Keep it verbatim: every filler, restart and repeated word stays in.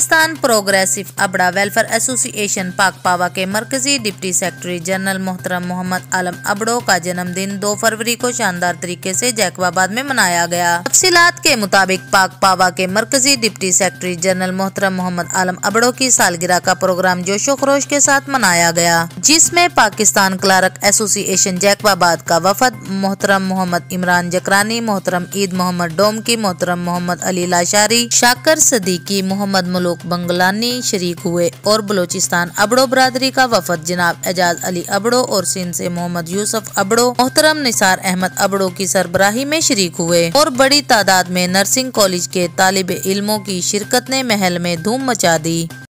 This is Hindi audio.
पाकिस्तान प्रोग्रेसिव अबड़ा वेलफेयर एसोसिएशन पाक पावा के मरकजी डिप्टी सेक्रेटरी जनरल मोहतरम मोहम्मद आलम अबड़ो का जन्मदिन दो फरवरी को शानदार तरीके से जैकबाबाद में मनाया गया। तफसीलात के मुताबिक पाक पावा के मरकजी डिप्टी सेक्रेटरी जनरल मोहतरम मोहम्मद आलम अबड़ो की सालगिरह का प्रोग्राम जोशो खरोश के साथ मनाया गया, जिसमें पाकिस्तान क्लार्क एसोसिएशन जैकबाबाद का वफद मोहतरम मोहम्मद इमरान जकरानी, मोहतरम ईद मोहम्मद डोमकी, मोहतरम मोहम्मद अली लाशारी, शाकर सदीकी, मोहम्मद मुलूक बंगलानी शरीक हुए और बलोचिस्तान अबड़ो बरादरी का वफद जनाब एजाज अली अबड़ो और सिंध से मोहम्मद यूसुफ अबड़ो, मोहतरम निसार अहमद अबड़ो की सरबराही में शरीक हुए और बड़ी तादाद में नर्सिंग कॉलेज के तालिब इल्मों की शिरकत ने महल में धूम मचा दी।